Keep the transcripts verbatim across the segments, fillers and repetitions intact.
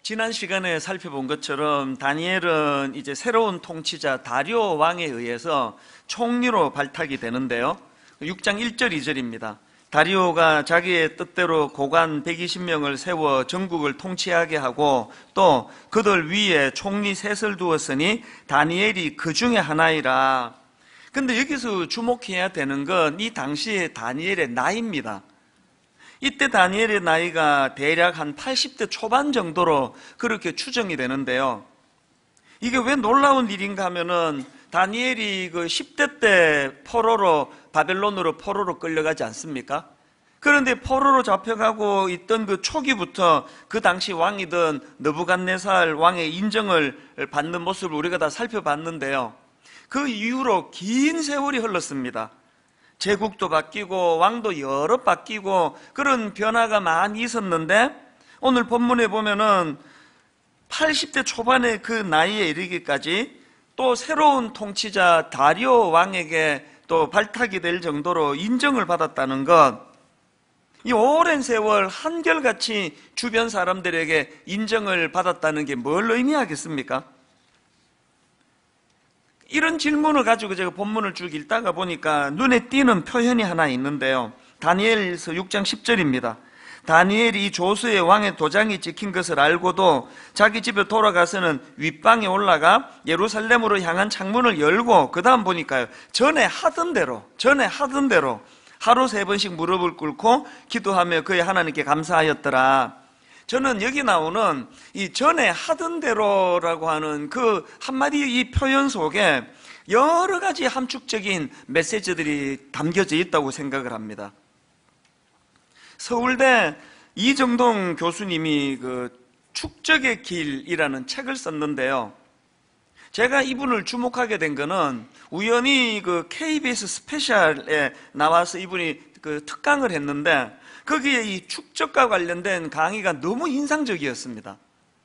지난 시간에 살펴본 것처럼 다니엘은 이제 새로운 통치자 다리오 왕에 의해서 총리로 발탁이 되는데요. 육 장 일 절 이 절입니다. 다리오가 자기의 뜻대로 고관 백이십 명을 세워 전국을 통치하게 하고 또 그들 위에 총리 셋을 두었으니 다니엘이 그 중에 하나이라. 근데 여기서 주목해야 되는 건 이 당시의 다니엘의 나이입니다. 이때 다니엘의 나이가 대략 한 팔십 대 초반 정도로 그렇게 추정이 되는데요. 이게 왜 놀라운 일인가 하면은 다니엘이 그 십 대 때 포로로 바벨론으로 포로로 끌려가지 않습니까? 그런데 포로로 잡혀가고 있던 그 초기부터 그 당시 왕이던 느부갓네살 왕의 인정을 받는 모습을 우리가 다 살펴봤는데요. 그 이후로 긴 세월이 흘렀습니다. 제국도 바뀌고 왕도 여러 바뀌고 그런 변화가 많이 있었는데 오늘 본문에 보면은 팔십 대 초반의 그 나이에 이르기까지 또 새로운 통치자 다리오 왕에게 또 발탁이 될 정도로 인정을 받았다는 것, 이 오랜 세월 한결같이 주변 사람들에게 인정을 받았다는 게 뭘 의미하겠습니까? 이런 질문을 가지고 제가 본문을 쭉 읽다가 보니까 눈에 띄는 표현이 하나 있는데요. 다니엘서 육 장 십 절입니다. 다니엘이 조수의 왕의 도장이 찍힌 것을 알고도 자기 집에 돌아가서는 윗방에 올라가 예루살렘으로 향한 창문을 열고 그 다음 보니까요, 전에 하던 대로 전에 하던 대로 하루 세 번씩 무릎을 꿇고 기도하며 그의 하나님께 감사하였더라. 저는 여기 나오는 이 전에 하던 대로라고 하는 그 한마디 이 표현 속에 여러 가지 함축적인 메시지들이 담겨져 있다고 생각을 합니다. 서울대 이정동 교수님이 그 축적의 길이라는 책을 썼는데요. 제가 이분을 주목하게 된 거는 우연히 그 케이비에스 스페셜에 나와서 이분이 그 특강을 했는데 거기에 이 축적과 관련된 강의가 너무 인상적이었습니다.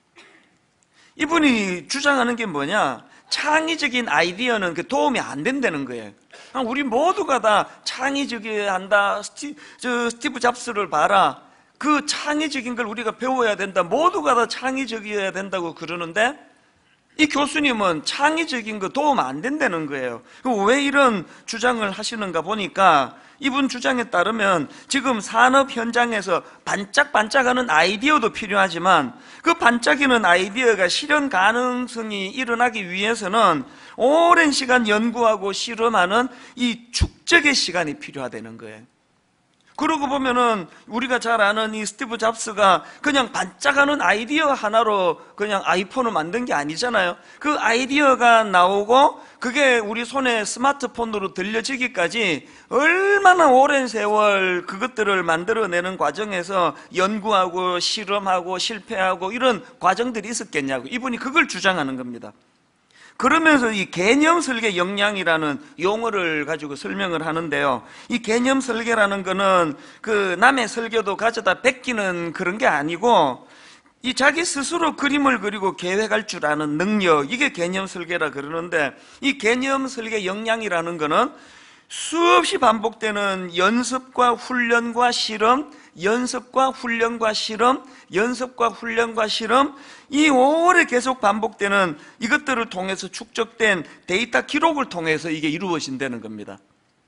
이분이 주장하는 게 뭐냐? 창의적인 아이디어는 그 도움이 안 된다는 거예요. 우리 모두가 다 창의적이어야 한다. 스티, 저 스티브 잡스를 봐라. 그 창의적인 걸 우리가 배워야 된다. 모두가 다 창의적이어야 된다고 그러는데 이 교수님은 창의적인 거 도움 안 된다는 거예요. 왜 이런 주장을 하시는가 보니까 이분 주장에 따르면 지금 산업 현장에서 반짝반짝하는 아이디어도 필요하지만 그 반짝이는 아이디어가 실현 가능성이 일어나기 위해서는 오랜 시간 연구하고 실험하는 이 축적의 시간이 필요하다는 거예요. 그러고 보면은 우리가 잘 아는 이 스티브 잡스가 그냥 반짝하는 아이디어 하나로 그냥 아이폰을 만든 게 아니잖아요. 그 아이디어가 나오고 그게 우리 손에 스마트폰으로 들려지기까지 얼마나 오랜 세월 그것들을 만들어내는 과정에서 연구하고 실험하고 실패하고 이런 과정들이 있었겠냐고 이분이 그걸 주장하는 겁니다. 그러면서 이 개념 설계 역량이라는 용어를 가지고 설명을 하는데요. 이 개념 설계라는 거는 그 남의 설계도 가져다 베끼는 그런 게 아니고 이 자기 스스로 그림을 그리고 계획할 줄 아는 능력, 이게 개념 설계라 그러는데 이 개념 설계 역량이라는 거는 수없이 반복되는 연습과 훈련과 실험, 연습과 훈련과 실험, 연습과 훈련과 실험, 이 오래 계속 반복되는 이것들을 통해서 축적된 데이터 기록을 통해서 이게 이루어진다는 겁니다.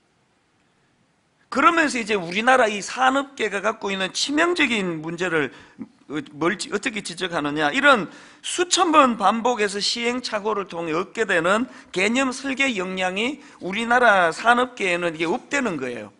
그러면서 이제 우리나라 이 산업계가 갖고 있는 치명적인 문제를 뭘 어떻게 지적하느냐, 이런 수천 번 반복해서 시행착오를 통해 얻게 되는 개념 설계 역량이 우리나라 산업계에는 이게 없다는 거예요.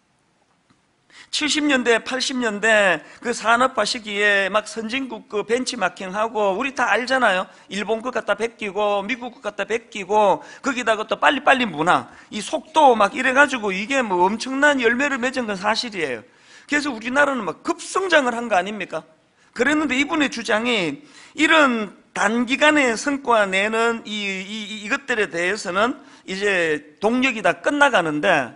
칠십 년대, 팔십 년대 그 산업화 시기에 막 선진국 그 벤치마킹하고 우리 다 알잖아요. 일본 것 갖다 베끼고 미국 것 갖다 베끼고 거기다가 또 빨리빨리 문화, 이 속도 막 이래가지고 이게 뭐 엄청난 열매를 맺은 건 사실이에요. 그래서 우리나라는 막 급성장을 한 거 아닙니까? 그랬는데 이분의 주장이 이런 단기간에 성과 내는 이, 이, 이것들에 대해서는 이제 동력이 다 끝나가는데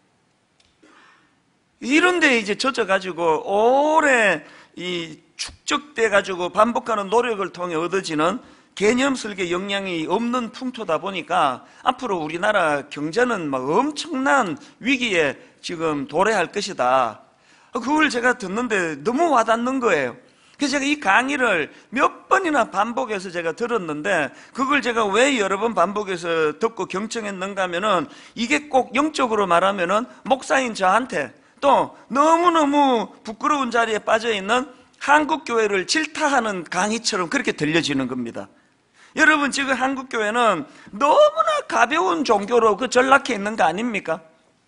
이런데 이제 젖어가지고 오래 이 축적돼가지고 반복하는 노력을 통해 얻어지는 개념 설계 역량이 없는 풍토다 보니까 앞으로 우리나라 경제는 막 엄청난 위기에 지금 도래할 것이다. 그걸 제가 듣는데 너무 와닿는 거예요. 그래서 제가 이 강의를 몇 번이나 반복해서 제가 들었는데, 그걸 제가 왜 여러 번 반복해서 듣고 경청했는가 하면은, 이게 꼭 영적으로 말하면은 목사인 저한테 또 너무너무 부끄러운 자리에 빠져있는 한국교회를 질타하는 강의처럼 그렇게 들려지는 겁니다. 여러분, 지금 한국교회는 너무나 가벼운 종교로 그 전락해 있는 거 아닙니까?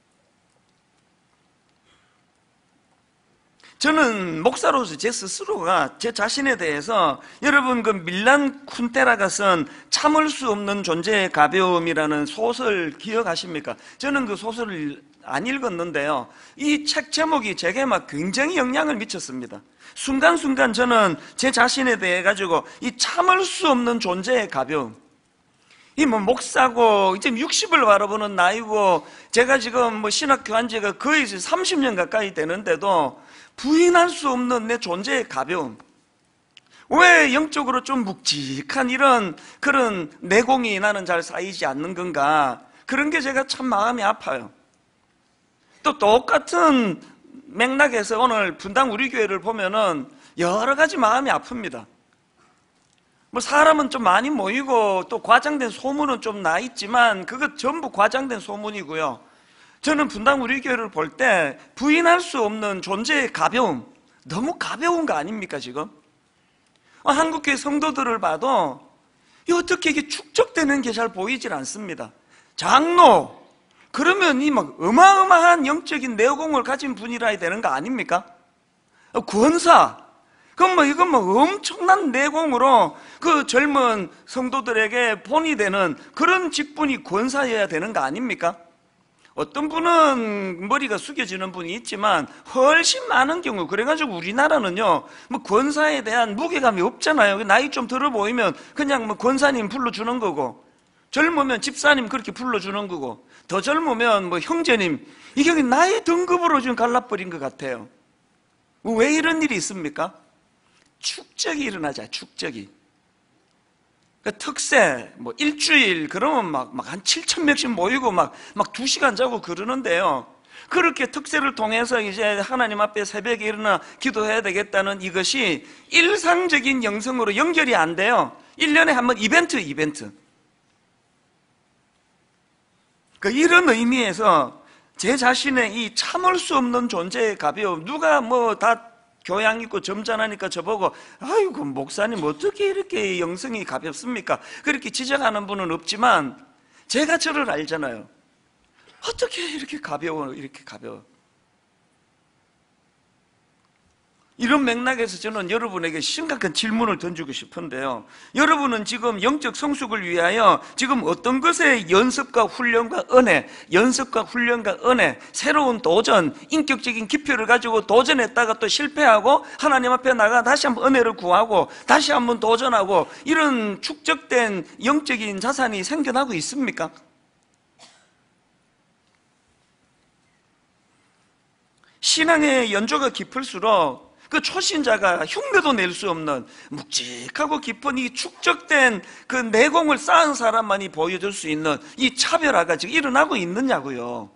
저는 목사로서 제 스스로가 제 자신에 대해서, 여러분 그 밀란 쿤테라가 쓴 참을 수 없는 존재의 가벼움이라는 소설 기억하십니까? 저는 그 소설을 안 읽었는데요, 이 책 제목이 제게 막 굉장히 영향을 미쳤습니다. 순간순간 저는 제 자신에 대해 가지고 이 참을 수 없는 존재의 가벼움, 이 뭐 목사고 이제 육십을 바라보는 나이고, 제가 지금 뭐 신학 교한 지가 거의 삼십 년 가까이 되는데도 부인할 수 없는 내 존재의 가벼움, 왜 영적으로 좀 묵직한 이런 그런 내공이 나는 잘 쌓이지 않는 건가, 그런 게 제가 참 마음이 아파요. 또 똑같은 맥락에서 오늘 분당 우리 교회를 보면은 여러 가지 마음이 아픕니다. 뭐 사람은 좀 많이 모이고 또 과장된 소문은 좀 나 있지만 그것 전부 과장된 소문이고요. 저는 분당 우리 교회를 볼 때 부인할 수 없는 존재의 가벼움, 너무 가벼운 거 아닙니까 지금? 한국교회 성도들을 봐도 어떻게 이게 축적되는 게 잘 보이질 않습니다. 장로, 그러면 이 막 어마어마한 영적인 내공을 가진 분이라야 되는 거 아닙니까? 권사, 그럼 뭐 이건 뭐 엄청난 내공으로 그 젊은 성도들에게 본이 되는 그런 직분이 권사여야 되는 거 아닙니까? 어떤 분은 머리가 숙여지는 분이 있지만 훨씬 많은 경우, 그래가지고 우리나라는요 뭐 권사에 대한 무게감이 없잖아요. 나이 좀 들어 보이면 그냥 뭐 권사님 불러주는 거고, 젊으면 집사님 그렇게 불러주는 거고, 더 젊으면 뭐 형제님, 이게 나이 등급으로 지금 갈라버린 것 같아요. 왜 이런 일이 있습니까? 축적이 일어나자, 축적이. 그 특세, 뭐 일주일, 그러면 막, 막 한 칠천 명씩 모이고 막, 막 두 시간 자고 그러는데요. 그렇게 특세를 통해서 이제 하나님 앞에 새벽에 일어나 기도해야 되겠다는 이것이 일상적인 영성으로 연결이 안 돼요. 일 년에 한 번 이벤트, 이벤트. 그 이런 의미에서 제 자신의 이 참을 수 없는 존재의 가벼움, 누가 뭐 다 교양 있고 점잖으니까 저보고 아이고 목사님 어떻게 이렇게 영성이 가볍습니까? 그렇게 지적하는 분은 없지만 제가 저를 알잖아요. 어떻게 이렇게 가벼워, 이렇게 가벼워. 이런 맥락에서 저는 여러분에게 심각한 질문을 던지고 싶은데요, 여러분은 지금 영적 성숙을 위하여 지금 어떤 것에 연습과 훈련과 은혜, 연습과 훈련과 은혜, 새로운 도전, 인격적인 기표를 가지고 도전했다가 또 실패하고 하나님 앞에 나가 다시 한번 은혜를 구하고 다시 한번 도전하고, 이런 축적된 영적인 자산이 생겨나고 있습니까? 신앙의 연조가 깊을수록 그 초신자가 흉내도 낼 수 없는 묵직하고 깊은 이 축적된 그 내공을 쌓은 사람만이 보여줄 수 있는 이 차별화가 지금 일어나고 있느냐고요.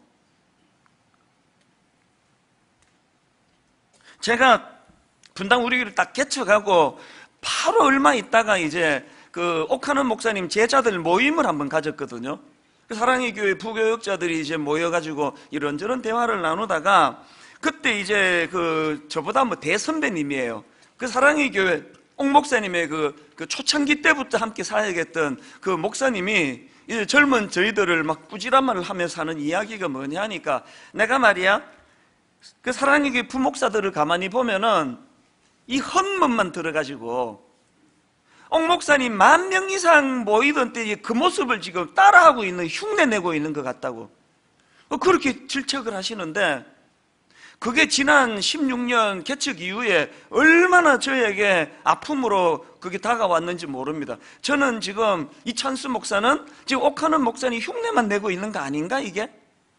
제가 분당 우리 교회를 딱 개척하고 바로 얼마 있다가 이제 그 옥하는 목사님 제자들 모임을 한번 가졌거든요. 사랑의 교회 부교역자들이 이제 모여가지고 이런저런 대화를 나누다가, 그때 이제 그 저보다 뭐 대선배님이에요. 그 사랑의 교회 옥 목사님의 그, 그 초창기 때부터 함께 사역했던 그 목사님이 이제 젊은 저희들을 막 꾸지람 말을 하면서 하는 이야기가 뭐냐 하니까, 내가 말이야 그 사랑의 교회 부목사들을 가만히 보면은 이 헛몸만 들어가지고 옥 목사님 만 명 이상 모이던 때 그 모습을 지금 따라하고 있는, 흉내내고 있는 것 같다고 그렇게 질책을 하시는데, 그게 지난 십육 년 개척 이후에 얼마나 저에게 아픔으로 그게 다가왔는지 모릅니다. 저는 지금 이찬수 목사는 지금 옥하는 목사님 흉내만 내고 있는 거 아닌가 이게?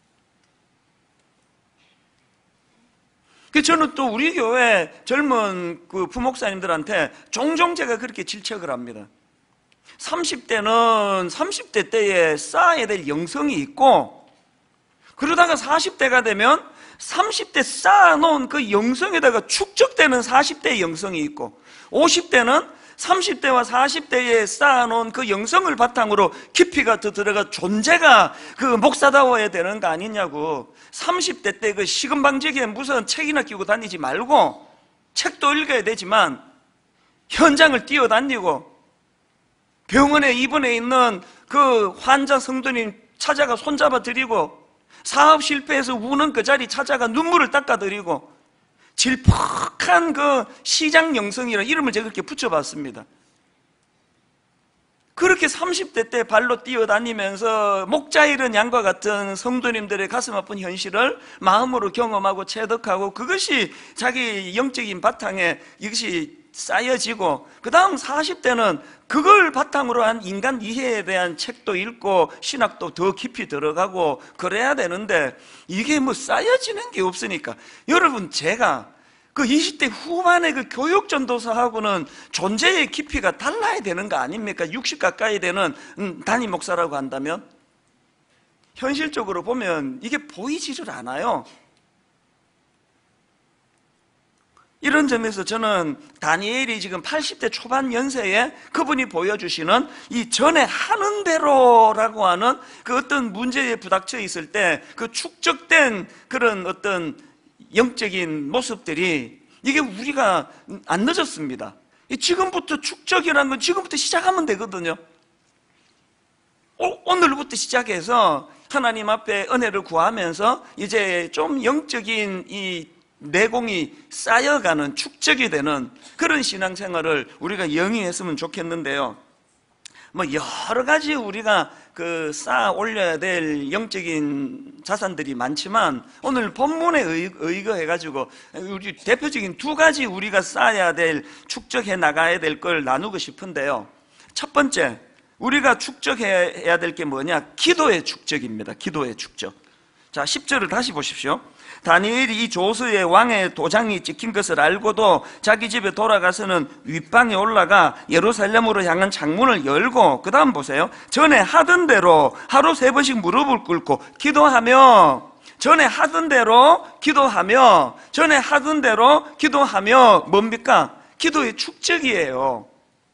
저는 또 우리 교회 젊은 그 부목사님들한테 종종 제가 그렇게 질책을 합니다. 삼십 대는 삼십 대 때에 쌓아야 될 영성이 있고, 그러다가 사십 대가 되면 삼십 대 쌓아놓은 그 영성에다가 축적되는 사십 대의 영성이 있고, 오십 대는 삼십 대와 사십 대에 쌓아놓은 그 영성을 바탕으로 깊이가 더 들어가 존재가 그 목사다워야 되는 거 아니냐고. 삼십 대 때 그 시금방지기에 무슨 책이나 끼고 다니지 말고, 책도 읽어야 되지만 현장을 뛰어다니고, 병원에 입원해 있는 그 환자 성도님 찾아가 손잡아 드리고, 사업 실패해서 우는 그 자리 찾아가 눈물을 닦아 드리고, 질퍽한 그 시장 영성이라 이름을 제가 그렇게 붙여봤습니다. 그렇게 삼십 대 때 발로 뛰어다니면서 목자 잃은 양과 같은 성도님들의 가슴 아픈 현실을 마음으로 경험하고 체득하고, 그것이 자기 영적인 바탕에 이것이 쌓여지고, 그 다음 사십 대는 그걸 바탕으로 한 인간 이해에 대한 책도 읽고 신학도 더 깊이 들어가고 그래야 되는데, 이게 뭐 쌓여지는 게 없으니까. 여러분, 제가 그 이십 대 후반의 그 교육 전도사하고는 존재의 깊이가 달라야 되는 거 아닙니까? 육십 가까이 되는 담임 목사라고 한다면 현실적으로 보면 이게 보이지를 않아요. 이런 점에서 저는 다니엘이 지금 팔십 대 초반 연세에 그분이 보여주시는 이 전에 하는 대로라고 하는 그 어떤 문제에 부닥쳐 있을 때 그 축적된 그런 어떤 영적인 모습들이, 이게 우리가 안 늦었습니다. 지금부터 축적이라는 건 지금부터 시작하면 되거든요. 오늘부터 시작해서 하나님 앞에 은혜를 구하면서 이제 좀 영적인 이 내공이 쌓여가는, 축적이 되는 그런 신앙생활을 우리가 영위했으면 좋겠는데요. 뭐 여러 가지 우리가 그 쌓아 올려야 될 영적인 자산들이 많지만, 오늘 본문에 의거해 가지고 우리 대표적인 두 가지 우리가 쌓아야 될, 축적해 나가야 될 걸 나누고 싶은데요. 첫 번째, 우리가 축적해야 될 게 뭐냐? 기도의 축적입니다. 기도의 축적. 자, 십 절을 다시 보십시오. 다니엘이 이 조서에 왕의 도장이 찍힌 것을 알고도 자기 집에 돌아가서는 윗방에 올라가 예루살렘으로 향한 창문을 열고, 그 다음 보세요. 전에 하던 대로 하루 세 번씩 무릎을 꿇고 기도하며, 전에 하던 대로 기도하며, 전에 하던 대로 기도하며, 뭡니까? 기도의 축적이에요.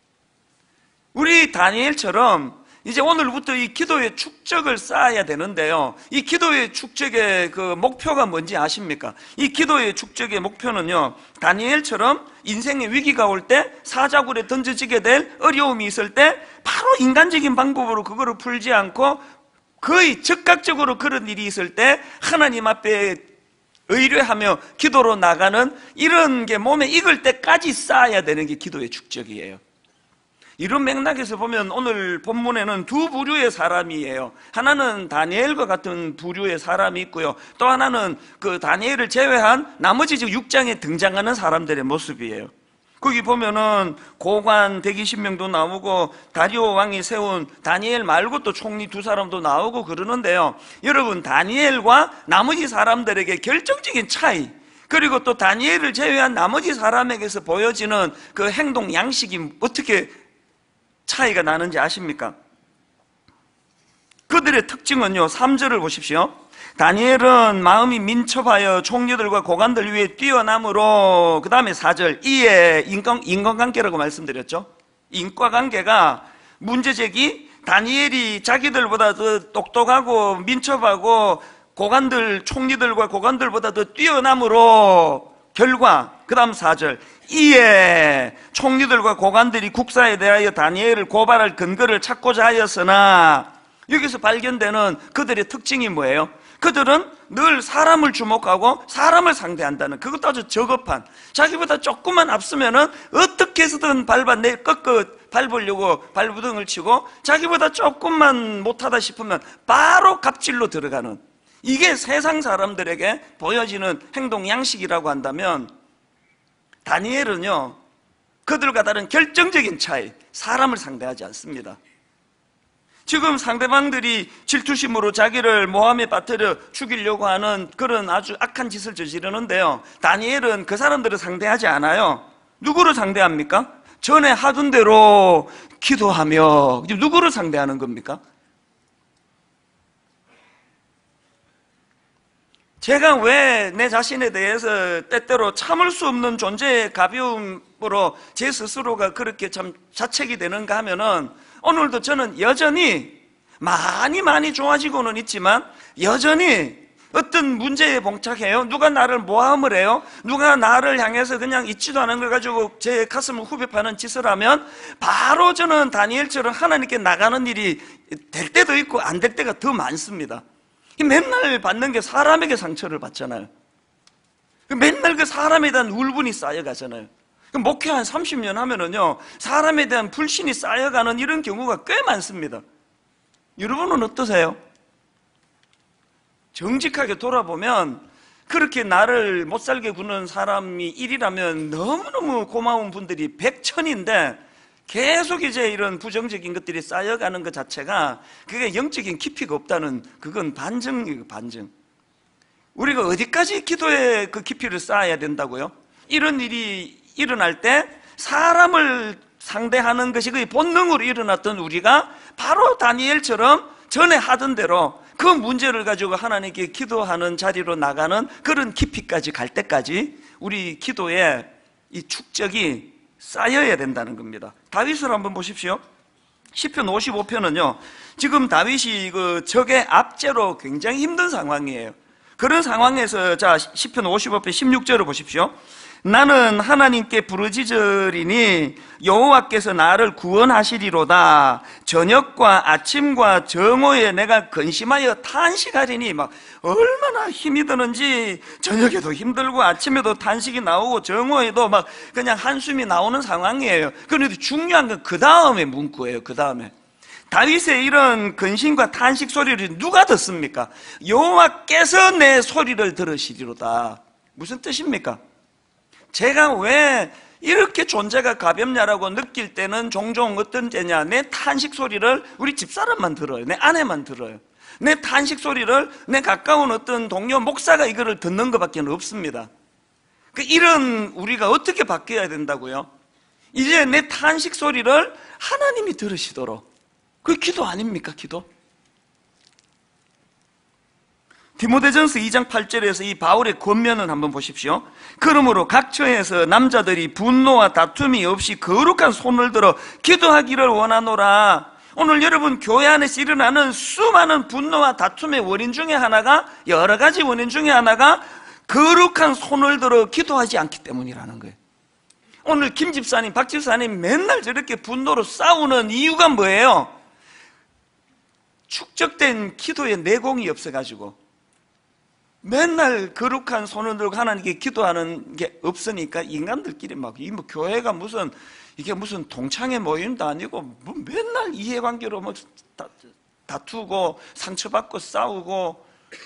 우리 다니엘처럼 이제 오늘부터 이 기도의 축적을 쌓아야 되는데요. 이 기도의 축적의 그 목표가 뭔지 아십니까? 이 기도의 축적의 목표는요, 다니엘처럼 인생의 위기가 올 때, 사자굴에 던져지게 될 어려움이 있을 때 바로 인간적인 방법으로 그거를 풀지 않고 거의 즉각적으로 그런 일이 있을 때 하나님 앞에 의뢰하며 기도로 나가는, 이런 게 몸에 익을 때까지 쌓아야 되는 게 기도의 축적이에요. 이런 맥락에서 보면 오늘 본문에는 두 부류의 사람이에요. 하나는 다니엘과 같은 부류의 사람이 있고요, 또 하나는 그 다니엘을 제외한 나머지 육 장에 등장하는 사람들의 모습이에요. 거기 보면은 고관 백이십 명도 나오고, 다리오 왕이 세운 다니엘 말고 또 총리 두 사람도 나오고 그러는데요. 여러분, 다니엘과 나머지 사람들에게 결정적인 차이, 그리고 또 다니엘을 제외한 나머지 사람에게서 보여지는 그 행동 양식이 어떻게 차이가 나는지 아십니까? 그들의 특징은요, 삼 절을 보십시오. 다니엘은 마음이 민첩하여 총리들과 고관들 위에 뛰어남으로, 그 다음에 사 절, 이에 인간, 인간관계라고 말씀드렸죠. 인과관계가 문제제기, 다니엘이 자기들보다 더 똑똑하고 민첩하고 고관들, 총리들과 고관들보다 더 뛰어남으로, 결과, 그 다음 사 절, 이에 총리들과 고관들이 국사에 대하여 다니엘을 고발할 근거를 찾고자 하였으나, 여기서 발견되는 그들의 특징이 뭐예요? 그들은 늘 사람을 주목하고 사람을 상대한다는, 그것도 아주 저급한, 자기보다 조금만 앞서면은 어떻게 해서든 밟아 내 꺾어 밟으려고 발부등을 치고, 자기보다 조금만 못하다 싶으면 바로 갑질로 들어가는, 이게 세상 사람들에게 보여지는 행동 양식이라고 한다면, 다니엘은요, 그들과 다른 결정적인 차이, 사람을 상대하지 않습니다. 지금 상대방들이 질투심으로 자기를 모함에 빠뜨려 죽이려고 하는 그런 아주 악한 짓을 저지르는데요, 다니엘은 그 사람들을 상대하지 않아요. 누구를 상대합니까? 전에 하던 대로 기도하며. 누구를 상대하는 겁니까? 제가 왜 내 자신에 대해서 때때로 참을 수 없는 존재의 가벼움으로 제 스스로가 그렇게 참 자책이 되는가 하면은, 오늘도 저는 여전히 많이 많이 좋아지고는 있지만 여전히 어떤 문제에 봉착해요. 누가 나를 모함을 해요. 누가 나를 향해서 그냥 있지도 않은 걸 가지고 제 가슴을 후벼 파는 짓을 하면 바로 저는 다니엘처럼 하나님께 나가는 일이 될 때도 있고 안 될 때가 더 많습니다. 맨날 받는 게 사람에게 상처를 받잖아요. 맨날 그 사람에 대한 울분이 쌓여가잖아요. 목회 한 삼십 년 하면은요, 사람에 대한 불신이 쌓여가는 이런 경우가 꽤 많습니다. 여러분은 어떠세요? 정직하게 돌아보면 그렇게 나를 못살게 구는 사람이 일이라면 너무너무 고마운 분들이 백천인데, 계속 이제 이런 부정적인 것들이 쌓여가는 것 자체가 그게 영적인 깊이가 없다는, 그건 반증이에요, 반증. 우리가 어디까지 기도의 그 깊이를 쌓아야 된다고요? 이런 일이 일어날 때 사람을 상대하는 것이 거의 본능으로 일어났던 우리가 바로 다니엘처럼 전에 하던 대로 그 문제를 가지고 하나님께 기도하는 자리로 나가는 그런 깊이까지 갈 때까지 우리 기도에 이 축적이 쌓여야 된다는 겁니다. 다윗을 한번 보십시오. 시편 오십오 편은요, 지금 다윗이 그 적의 압제로 굉장히 힘든 상황이에요. 그런 상황에서, 자, 시편 오십오 편 십육 절을 보십시오. 나는 하나님께 부르짖으리니 여호와께서 나를 구원하시리로다. 저녁과 아침과 정오에 내가 근심하여 탄식하리니, 막 얼마나 힘이 드는지, 저녁에도 힘들고 아침에도 탄식이 나오고 정오에도 막 그냥 한숨이 나오는 상황이에요. 그런데 중요한 건 그 다음에 문구예요. 그 다음에 다윗의 이런 근심과 탄식 소리를 누가 듣습니까? 여호와께서 내 소리를 들으시리로다. 무슨 뜻입니까? 제가 왜 이렇게 존재가 가볍냐라고 느낄 때는 종종 어떤 때냐, 내 탄식 소리를 우리 집사람만 들어요. 내 아내만 들어요. 내 탄식 소리를 내 가까운 어떤 동료 목사가 이거를 듣는 것밖에 없습니다. 그 이런 우리가 어떻게 바뀌어야 된다고요? 이제 내 탄식 소리를 하나님이 들으시도록. 그 기도 아닙니까, 기도? 디모데전서 이 장 팔 절에서 이 바울의 권면을 한번 보십시오. 그러므로 각처에서 남자들이 분노와 다툼이 없이 거룩한 손을 들어 기도하기를 원하노라. 오늘 여러분 교회 안에서 일어나는 수많은 분노와 다툼의 원인 중에 하나가, 여러 가지 원인 중에 하나가 거룩한 손을 들어 기도하지 않기 때문이라는 거예요. 오늘 김 집사님, 박 집사님 맨날 저렇게 분노로 싸우는 이유가 뭐예요? 축적된 기도의 내공이 없어가지고 맨날 거룩한 손을 들고 하나님께 기도하는 게 없으니까 인간들끼리 막, 이 뭐 교회가 무슨, 이게 무슨 동창회 모임도 아니고 뭐 맨날 이해관계로 뭐 다, 다투고 상처받고 싸우고.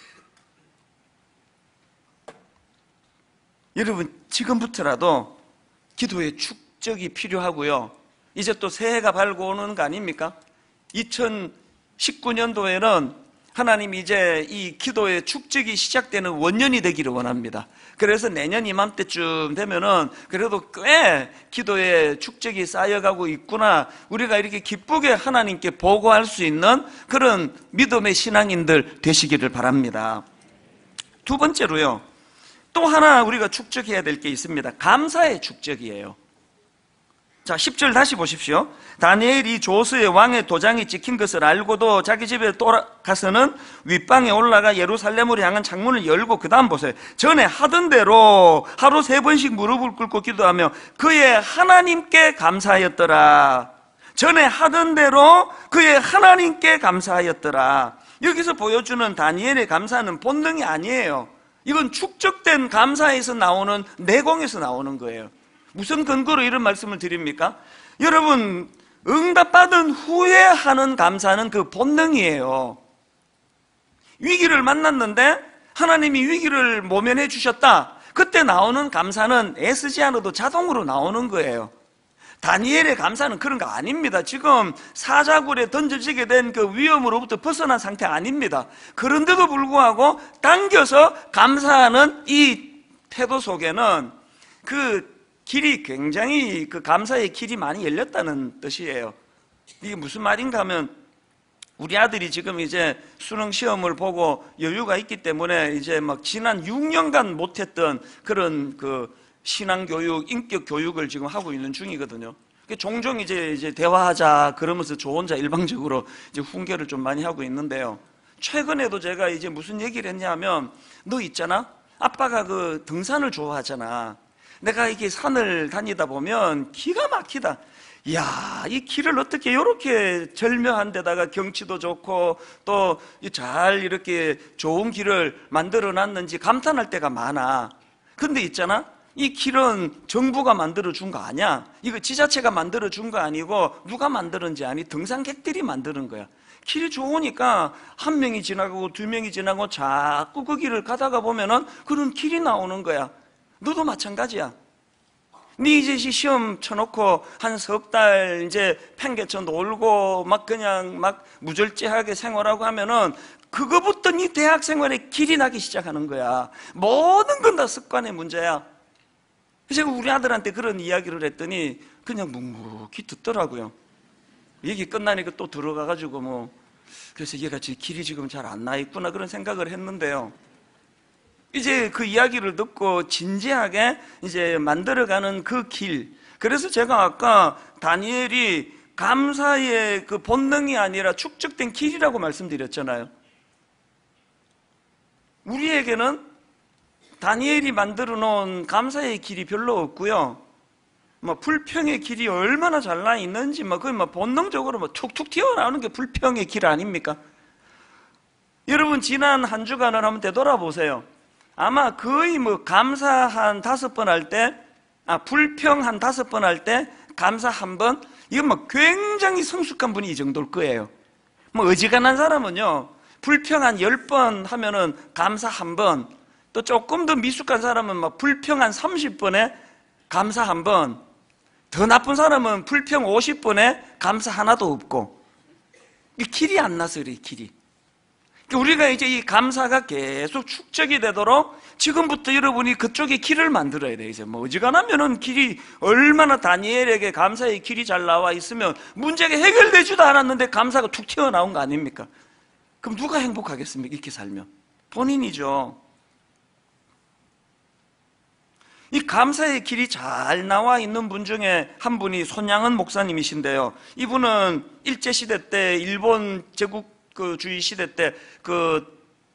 여러분 지금부터라도 기도의 축적이 필요하고요. 이제 또 새해가 밝고 오는 거 아닙니까? 이천십구 년도에는 하나님이 이제 이 기도의 축적이 시작되는 원년이 되기를 원합니다. 그래서 내년 이맘때쯤 되면은 그래도 꽤 기도의 축적이 쌓여가고 있구나, 우리가 이렇게 기쁘게 하나님께 보고할 수 있는 그런 믿음의 신앙인들 되시기를 바랍니다. 두 번째로요, 또 하나 우리가 축적해야 될 게 있습니다. 감사의 축적이에요. 자, 십 절 다시 보십시오. 다니엘이 조스의 왕의 도장이 찍힌 것을 알고도 자기 집에 돌아가서는 윗방에 올라가 예루살렘으로 향한 창문을 열고, 그 다음 보세요. 전에 하던 대로 하루 세 번씩 무릎을 꿇고 기도하며 그의 하나님께 감사하였더라. 전에 하던 대로 그의 하나님께 감사하였더라. 여기서 보여주는 다니엘의 감사는 본능이 아니에요. 이건 축적된 감사에서 나오는, 내공에서 나오는 거예요. 무슨 근거로 이런 말씀을 드립니까? 여러분, 응답받은 후에 하는 감사는 그 본능이에요. 위기를 만났는데 하나님이 위기를 모면해 주셨다. 그때 나오는 감사는 애쓰지 않아도 자동으로 나오는 거예요. 다니엘의 감사는 그런 거 아닙니다. 지금 사자굴에 던져지게 된 그 위험으로부터 벗어난 상태 아닙니다. 그런데도 불구하고 당겨서 감사하는 이 태도 속에는 그 길이 굉장히, 그 감사의 길이 많이 열렸다는 뜻이에요. 이게 무슨 말인가 하면, 우리 아들이 지금 이제 수능 시험을 보고 여유가 있기 때문에 이제 막 지난 육 년간 못했던 그런 그 신앙 교육, 인격 교육을 지금 하고 있는 중이거든요. 종종 이제 이제 대화하자 그러면서 저 혼자 일방적으로 이제 훈계를 좀 많이 하고 있는데요. 최근에도 제가 이제 무슨 얘기를 했냐면, 너 있잖아? 아빠가 그 등산을 좋아하잖아. 내가 이렇게 산을 다니다 보면 기가 막히다. 이야, 이 길을 어떻게 이렇게 절묘한 데다가 경치도 좋고 또 잘 이렇게 좋은 길을 만들어 놨는지 감탄할 때가 많아. 근데 있잖아? 이 길은 정부가 만들어 준 거 아니야. 이거 지자체가 만들어 준 거 아니고 누가 만들었는지 아니? 등산객들이 만드는 거야. 길이 좋으니까 한 명이 지나가고 두 명이 지나고 자꾸 그 길을 가다가 보면은 그런 길이 나오는 거야. 너도 마찬가지야. 네 이제 시험 쳐놓고 한 석 달 이제 팽개쳐 놀고 막 그냥 막 무절제하게 생활하고 하면은 그거부터 네 대학 생활에 길이 나기 시작하는 거야. 모든 건 다 습관의 문제야. 제가 우리 아들한테 그런 이야기를 했더니 그냥 묵묵히 듣더라고요. 얘기 끝나니까 또 들어가가지고 뭐 그래서 얘가 길이 지금 잘 안 나 있구나 그런 생각을 했는데요. 이제 그 이야기를 듣고 진지하게 이제 만들어가는 그 길. 그래서 제가 아까 다니엘이 감사의 그 본능이 아니라 축적된 길이라고 말씀드렸잖아요. 우리에게는 다니엘이 만들어 놓은 감사의 길이 별로 없고요. 뭐 불평의 길이 얼마나 잘 나 있는지 뭐 거의 뭐 본능적으로 뭐 툭툭 튀어나오는 게 불평의 길 아닙니까? 여러분 지난 한 주간을 한번 되돌아보세요. 아마 거의 뭐 감사 한 다섯 번 할 때, 아 불평 한 다섯 번 할 때 감사 한 번. 이건 뭐 굉장히 성숙한 분이 이 정도일 거예요. 뭐 어지간한 사람은요 불평 한 열 번 하면은 감사 한 번. 또 조금 더 미숙한 사람은 막 불평 한 삼십 번에 감사 한 번. 더 나쁜 사람은 불평 오십 번에 감사 하나도 없고. 이 길이 안 나서 그래, 길이. 우리가 이제 이 감사가 계속 축적이 되도록 지금부터 여러분이 그쪽에 길을 만들어야 돼요. 이제 뭐 어지간하면은 길이 얼마나 다니엘에게 감사의 길이 잘 나와 있으면 문제가 해결되지도 않았는데 감사가 툭 튀어나온 거 아닙니까? 그럼 누가 행복하겠습니까? 이렇게 살면 본인이죠. 이 감사의 길이 잘 나와 있는 분 중에 한 분이 손양은 목사님이신데요. 이분은 일제시대 때 일본 제국주의 시대 때 그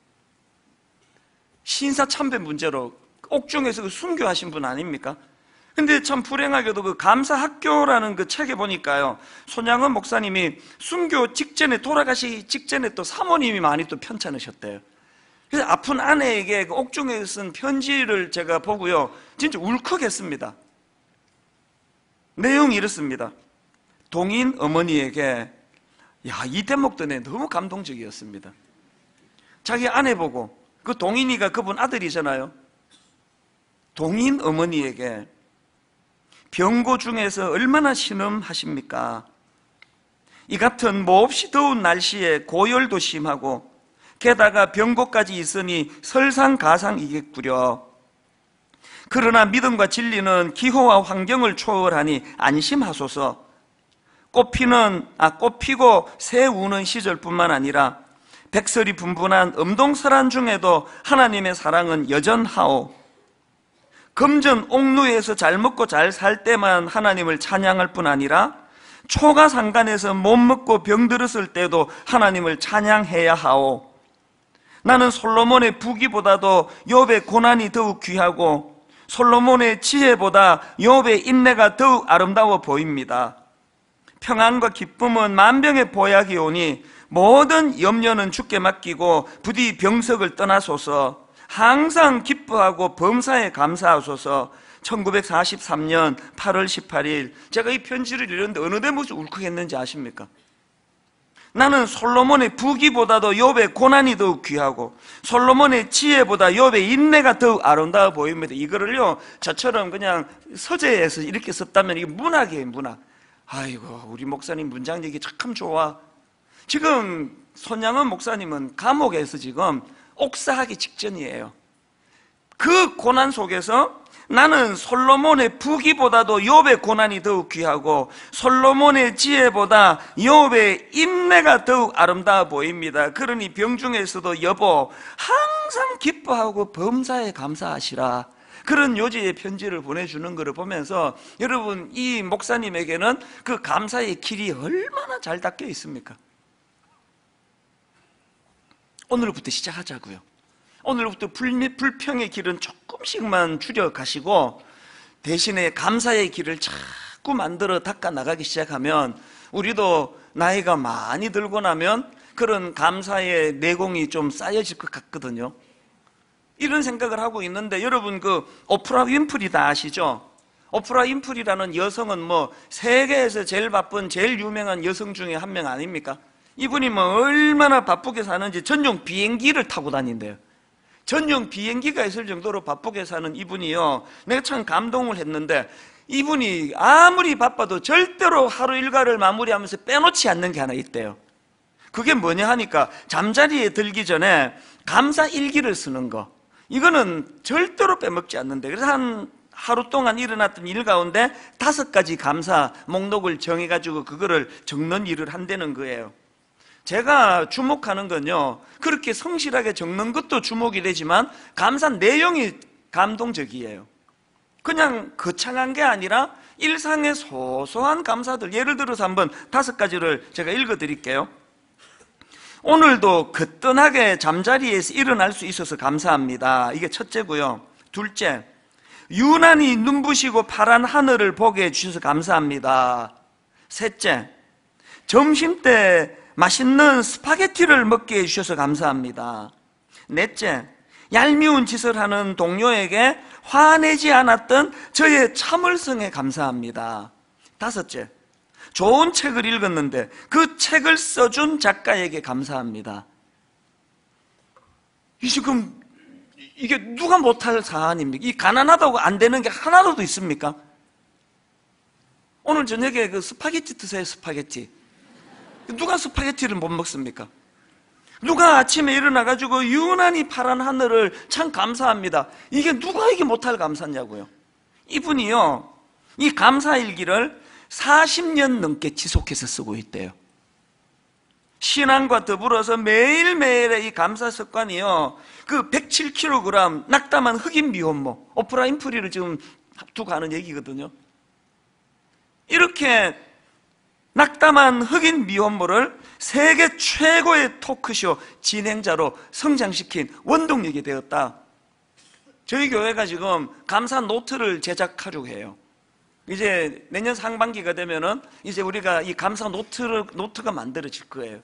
신사참배 문제로 옥중에서 그 순교하신 분 아닙니까? 근데 참 불행하게도 그 감사학교라는 그 책에 보니까요, 손양은 목사님이 순교 직전에 돌아가시 직전에 또 사모님이 많이 또 편찮으셨대요. 그래서 아픈 아내에게 그 옥중에 쓴 편지를 제가 보고요, 진짜 울컥했습니다. 내용이 이렇습니다. 동인 어머니에게, 야, 이 대목도 내 너무 감동적이었습니다. 자기 아내 보고, 그 동인이가 그분 아들이잖아요. 동인 어머니에게 병고 중에서 얼마나 신음하십니까? 이 같은 몹시 더운 날씨에 고열도 심하고 게다가 병고까지 있으니 설상가상이겠구려. 그러나 믿음과 진리는 기호와 환경을 초월하니 안심하소서. 꽃피는 아 꽃피고 새 우는 시절뿐만 아니라 백설이 분분한 음동설한 중에도 하나님의 사랑은 여전하오. 금전 옥루에서 잘 먹고 잘 살 때만 하나님을 찬양할 뿐 아니라 초가 상간에서 못 먹고 병들었을 때도 하나님을 찬양해야 하오. 나는 솔로몬의 부귀보다도 욥의 고난이 더욱 귀하고 솔로몬의 지혜보다 욥의 인내가 더욱 아름다워 보입니다. 평안과 기쁨은 만병의 보약이 오니 모든 염려는 주께 맡기고 부디 병석을 떠나소서. 항상 기뻐하고 범사에 감사하소서. 천구백사십삼 년 팔월 십팔일 제가 이 편지를 읽었는데 어느 대목에서 울컥했는지 아십니까? 나는 솔로몬의 부귀보다도 욥의 고난이 더욱 귀하고 솔로몬의 지혜보다 욥의 인내가 더욱 아름다워 보입니다. 이거를요 저처럼 그냥 서재에서 이렇게 썼다면 이게 문학이에요, 문학. 아이고 우리 목사님 문장 얘기 참 좋아. 지금 손양은 목사님은 감옥에서 지금 옥사하기 직전이에요. 그 고난 속에서 나는 솔로몬의 부귀보다도 욥의 고난이 더욱 귀하고 솔로몬의 지혜보다 욥의 인내가 더욱 아름다워 보입니다. 그러니 병중에서도 여보 항상 기뻐하고 범사에 감사하시라, 그런 요지의 편지를 보내주는 것을 보면서 여러분, 이 목사님에게는 그 감사의 길이 얼마나 잘 닦여 있습니까? 오늘부터 시작하자고요. 오늘부터 불평의 길은 조금씩만 줄여가시고 대신에 감사의 길을 자꾸 만들어 닦아 나가기 시작하면 우리도 나이가 많이 들고 나면 그런 감사의 내공이 좀 쌓여질 것 같거든요. 이런 생각을 하고 있는데, 여러분 그 오프라 윈프리 다 아시죠? 오프라 윈프리라는 여성은 뭐 세계에서 제일 바쁜 제일 유명한 여성 중에 한 명 아닙니까? 이분이 뭐 얼마나 바쁘게 사는지 전용 비행기를 타고 다닌대요. 전용 비행기가 있을 정도로 바쁘게 사는 이분이요, 내가 참 감동을 했는데, 이분이 아무리 바빠도 절대로 하루 일과를 마무리하면서 빼놓지 않는 게 하나 있대요. 그게 뭐냐 하니까 잠자리에 들기 전에 감사 일기를 쓰는 거. 이거는 절대로 빼먹지 않는데, 그래서 한 하루 동안 일어났던 일 가운데 다섯 가지 감사 목록을 정해가지고 그거를 적는 일을 한다는 거예요. 제가 주목하는 건요, 그렇게 성실하게 적는 것도 주목이 되지만 감사 내용이 감동적이에요. 그냥 거창한 게 아니라 일상의 소소한 감사들, 예를 들어서 한번 다섯 가지를 제가 읽어드릴게요. 오늘도 거뜬하게 잠자리에서 일어날 수 있어서 감사합니다. 이게 첫째고요. 둘째, 유난히 눈부시고 파란 하늘을 보게 해주셔서 감사합니다. 셋째, 점심때 맛있는 스파게티를 먹게 해주셔서 감사합니다. 넷째, 얄미운 짓을 하는 동료에게 화내지 않았던 저의 참을성에 감사합니다. 다섯째, 좋은 책을 읽었는데 그 책을 써준 작가에게 감사합니다. 이 지금 이게 누가 못할 사안입니까? 이 가난하다고 안 되는 게 하나라도 있습니까? 오늘 저녁에 그 스파게티 드세요. 스파게티. 누가 스파게티를 못 먹습니까? 누가 아침에 일어나가지고 유난히 파란 하늘을 참 감사합니다. 이게 누가 이게 못할 감사냐고요. 이분이요, 이 감사일기를 사십 년 넘게 지속해서 쓰고 있대요. 신앙과 더불어서 매일매일의 이 감사 습관이요, 그 백칠 킬로그램 낙담한 흑인 미혼모, 오프라 윈프리를 지금 두고 하는 얘기거든요. 이렇게 낙담한 흑인 미혼모를 세계 최고의 토크쇼 진행자로 성장시킨 원동력이 되었다. 저희 교회가 지금 감사 노트를 제작하려고 해요. 이제 내년 상반기가 되면은 이제 우리가 이 감사 노트를, 노트가 만들어질 거예요.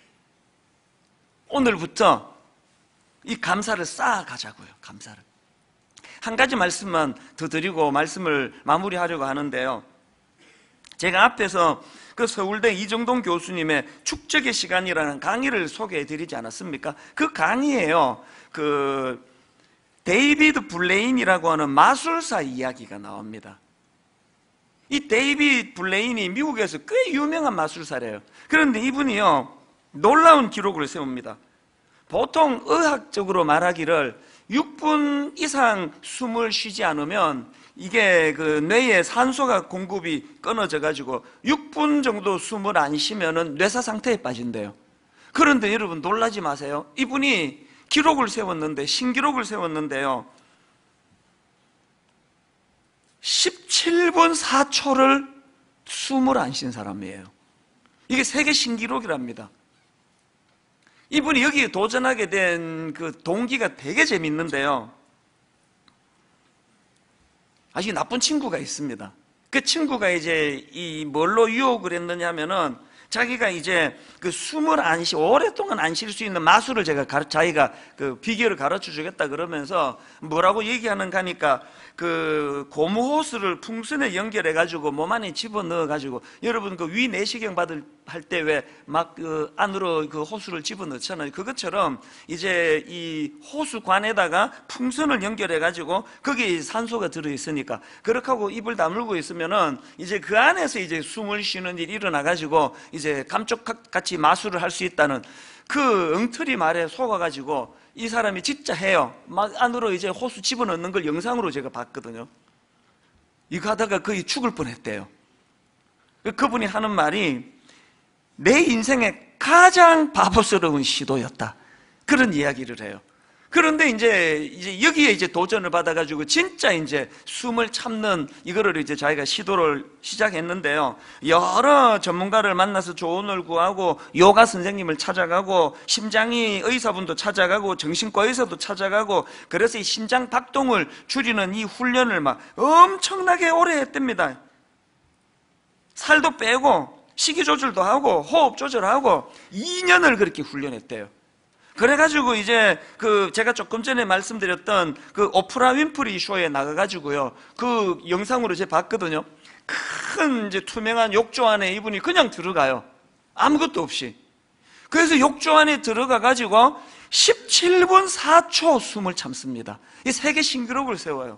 오늘부터 이 감사를 쌓아가자고요. 감사를. 한 가지 말씀만 더 드리고 말씀을 마무리하려고 하는데요. 제가 앞에서 그 서울대 이정동 교수님의 축적의 시간이라는 강의를 소개해 드리지 않았습니까? 그 강의에요, 그 데이비드 블레인이라고 하는 마술사 이야기가 나옵니다. 이 데이비드 블레인이 미국에서 꽤 유명한 마술사래요. 그런데 이분이요, 놀라운 기록을 세웁니다. 보통 의학적으로 말하기를 육 분 이상 숨을 쉬지 않으면 이게 그 뇌에 산소가 공급이 끊어져 가지고 육 분 정도 숨을 안 쉬면은 뇌사 상태에 빠진대요. 그런데 여러분 놀라지 마세요. 이분이 기록을 세웠는데, 신기록을 세웠는데요, 십칠 분 사 초를 숨을 안 쉰 사람이에요. 이게 세계 신기록이랍니다. 이분이 여기에 도전하게 된 그 동기가 되게 재밌는데요, 아주 나쁜 친구가 있습니다. 그 친구가 이제 이 뭘로 유혹을 했느냐 하면은, 자기가 이제 그 숨을 안 쉬, 오랫동안 안 쉴 수 있는 마술을 제가 가르, 자기가 그 비결을 가르쳐 주겠다 그러면서 뭐라고 얘기하는가 하니까, 그 고무 호스를 풍선에 연결해 가지고 몸 안에 집어 넣어 가지고, 여러분 그 위 내시경 받을 할 때 왜 막 그 안으로 그 호스를 집어 넣잖아요. 그것처럼 이제 이 호수관에다가 풍선을 연결해 가지고 거기에 산소가 들어 있으니까 그렇게 하고 입을 다물고 있으면은 이제 그 안에서 이제 숨을 쉬는 일이 일어나 가지고 이제 감쪽같이 마술을 할 수 있다는 그 엉터리 말에 속아 가지고 이 사람이 진짜 해요. 막 안으로 이제 호수 집어넣는 걸 영상으로 제가 봤거든요. 이거 하다가 거의 죽을 뻔했대요. 그분이 하는 말이 내 인생의 가장 바보스러운 시도였다, 그런 이야기를 해요. 그런데 이제, 이제 여기에 이제 도전을 받아가지고 진짜 이제 숨을 참는 이거를 이제 자기가 시도를 시작했는데요. 여러 전문가를 만나서 조언을 구하고 요가 선생님을 찾아가고 심장이 의사분도 찾아가고 정신과 의사도 찾아가고, 그래서 이 심장 박동을 줄이는 이 훈련을 막 엄청나게 오래 했답니다. 살도 빼고 식이 조절도 하고 호흡 조절하고 이 년을 그렇게 훈련했대요. 그래가지고 이제 그 제가 조금 전에 말씀드렸던 그 오프라 윈프리 쇼에 나가가지고요, 그 영상으로 제가 봤거든요. 큰 이제 투명한 욕조 안에 이분이 그냥 들어가요. 아무것도 없이. 그래서 욕조 안에 들어가가지고 십칠 분 사 초 숨을 참습니다. 이 세계 신기록을 세워요.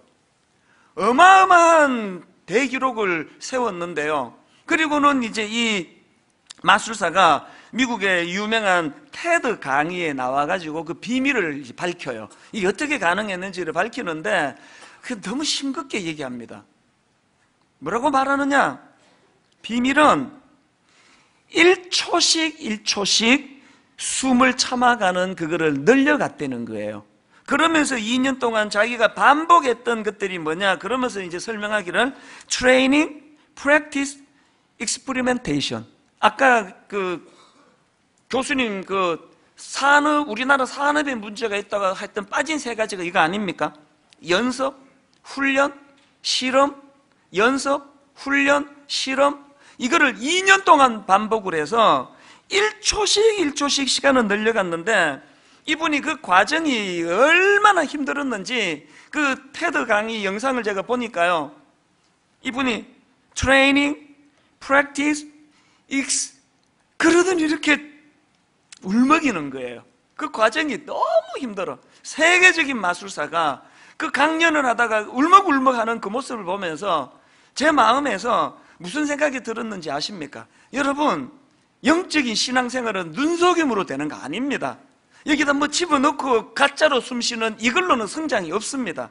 어마어마한 대기록을 세웠는데요. 그리고는 이제 이 마술사가 미국의 유명한 테드 강의에 나와가지고 그 비밀을 밝혀요. 이게 어떻게 가능했는지를 밝히는데 그 너무 싱겁게 얘기합니다. 뭐라고 말하느냐? 비밀은 일 초씩 일 초씩 숨을 참아가는 그거를 늘려갔다는 거예요. 그러면서 이 년 동안 자기가 반복했던 것들이 뭐냐? 그러면서 이제 설명하기를 트레이닝, 프랙티스, 익스페리멘테이션. 아까 그 교수님 그 산업, 우리나라 산업에 문제가 있다고 했던 빠진 세 가지가 이거 아닙니까? 연습, 훈련, 실험, 연습, 훈련, 실험. 이거를 이 년 동안 반복을 해서 일 초씩 일 초씩 시간을 늘려갔는데, 이분이 그 과정이 얼마나 힘들었는지 그 테드 강의 영상을 제가 보니까요, 이분이 트레이닝, 프랙티스, 익스 그러더니 이렇게 울먹이는 거예요. 그 과정이 너무 힘들어. 세계적인 마술사가 그 강연을 하다가 울먹울먹하는 그 모습을 보면서 제 마음에서 무슨 생각이 들었는지 아십니까? 여러분, 영적인 신앙생활은 눈속임으로 되는 거 아닙니다. 여기다 뭐 집어넣고 가짜로 숨쉬는 이걸로는 성장이 없습니다.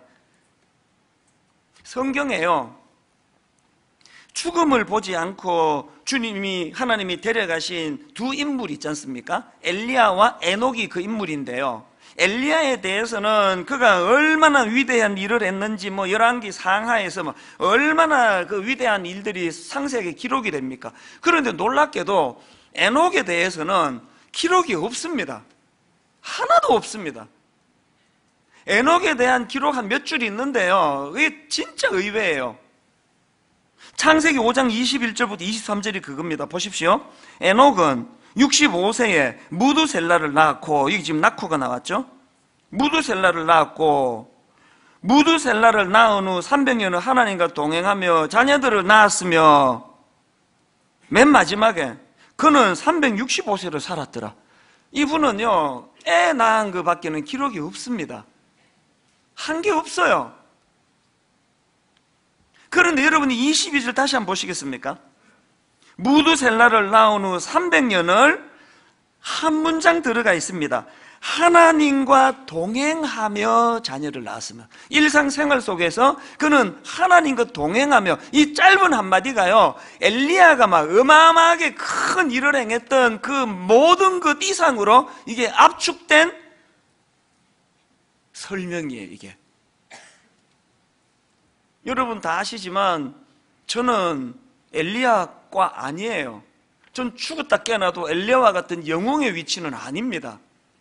성경에요, 죽음을 보지 않고 주님이, 하나님이 데려가신 두 인물이 있지 않습니까? 엘리야와 에녹이 그 인물인데요. 엘리야에 대해서는 그가 얼마나 위대한 일을 했는지 뭐 열왕기 상하에서 뭐 얼마나 그 위대한 일들이 상세하게 기록이 됩니까? 그런데 놀랍게도 에녹에 대해서는 기록이 없습니다. 하나도 없습니다. 에녹에 대한 기록 한 몇 줄이 있는데요, 이게 진짜 의외예요. 창세기 오 장 이십일 절부터 이십삼 절이 그겁니다. 보십시오. 에녹은 육십오 세에 무두셀라를 낳았고, 여기 지금 낳고가 나왔죠. 무두셀라를 낳았고, 무두셀라를 낳은 후 삼백 년을 하나님과 동행하며 자녀들을 낳았으며, 맨 마지막에 그는 삼백육십오 세를 살았더라. 이분은요, 애 낳은 것 밖에는 기록이 없습니다. 한 게 없어요. 그런데 여러분이 이십이 절 다시 한번 보시겠습니까? 무두셀라를 낳은 후 삼백 년을 한 문장 들어가 있습니다. 하나님과 동행하며 자녀를 낳았으며. 일상생활 속에서 그는 하나님과 동행하며, 이 짧은 한마디가요, 엘리야가 막 어마어마하게 큰 일을 행했던 그 모든 것 이상으로 이게 압축된 설명이에요, 이게. 여러분 다 아시지만 저는 엘리야과 아니에요. 전 죽었다 깨어나도 엘리야와 같은 영웅의 위치는 아닙니다.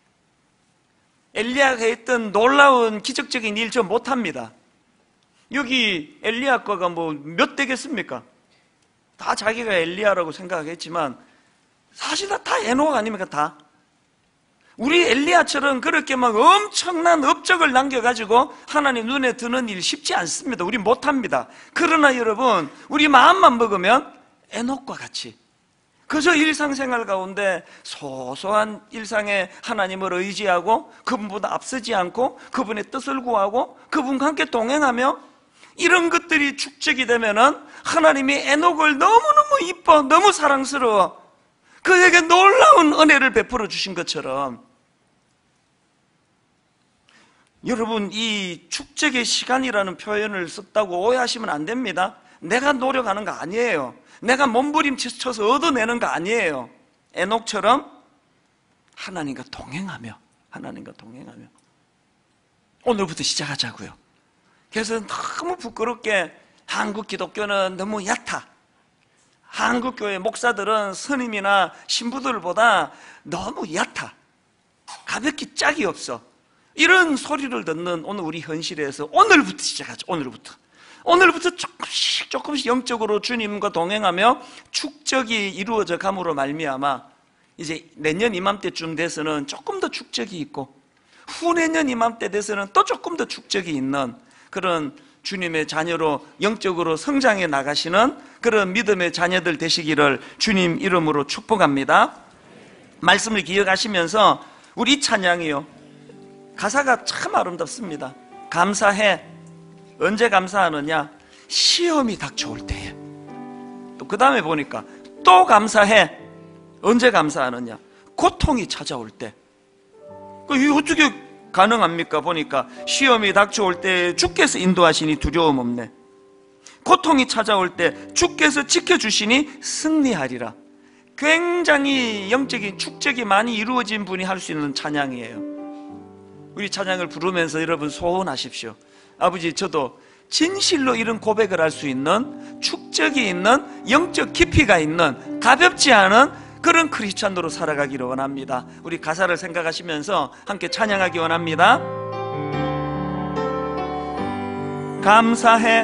엘리야가 했던 놀라운 기적적인 일 저 못합니다. 여기 엘리야과가 뭐 몇 되겠습니까? 다 자기가 엘리야라고 생각했지만 사실 다, 다 에녹 아닙니까? 다. 우리 엘리야처럼 그렇게 막 엄청난 업적을 남겨가지고 하나님 눈에 드는 일 쉽지 않습니다. 우리 못합니다. 그러나 여러분, 우리 마음만 먹으면 에녹과 같이 그저 일상생활 가운데 소소한 일상에 하나님을 의지하고 그분보다 앞서지 않고 그분의 뜻을 구하고 그분과 함께 동행하며 이런 것들이 축적이 되면은 하나님이 에녹을 너무너무 이뻐, 너무 사랑스러워, 그에게 놀라운 은혜를 베풀어 주신 것처럼 여러분, 이 축적의 시간이라는 표현을 썼다고 오해하시면 안 됩니다. 내가 노력하는 거 아니에요. 내가 몸부림쳐서 얻어내는 거 아니에요. 에녹처럼 하나님과 동행하며 하나님과 동행하며 오늘부터 시작하자고요. 그래서 너무 부끄럽게 한국 기독교는 너무 얕아, 한국 교회 목사들은 스님이나 신부들보다 너무 얕아, 가볍게 짝이 없어, 이런 소리를 듣는 오늘 우리 현실에서 오늘부터 시작하죠. 오늘부터 오늘부터 조금씩 조금씩 영적으로 주님과 동행하며 축적이 이루어져 감으로 말미암아 이제 내년 이맘때쯤 돼서는 조금 더 축적이 있고, 후내년 이맘때 돼서는 또 조금 더 축적이 있는 그런 주님의 자녀로 영적으로 성장해 나가시는 그런 믿음의 자녀들 되시기를 주님 이름으로 축복합니다. 말씀을 기억하시면서 우리 찬양이요, 가사가 참 아름답습니다. 감사해. 언제 감사하느냐? 시험이 닥쳐올 때에. 또 그 다음에 보니까 또 감사해. 언제 감사하느냐? 고통이 찾아올 때. 이게 어떻게 가능합니까? 보니까 시험이 닥쳐올 때 주께서 인도하시니 두려움 없네. 고통이 찾아올 때 주께서 지켜주시니 승리하리라. 굉장히 영적인 축적이 많이 이루어진 분이 할 수 있는 찬양이에요. 우리 찬양을 부르면서 여러분 소원하십시오. 아버지, 저도 진실로 이런 고백을 할 수 있는 축적이 있는 영적 깊이가 있는 가볍지 않은 그런 크리스찬으로 살아가기를 원합니다. 우리 가사를 생각하시면서 함께 찬양하기 원합니다. 감사해.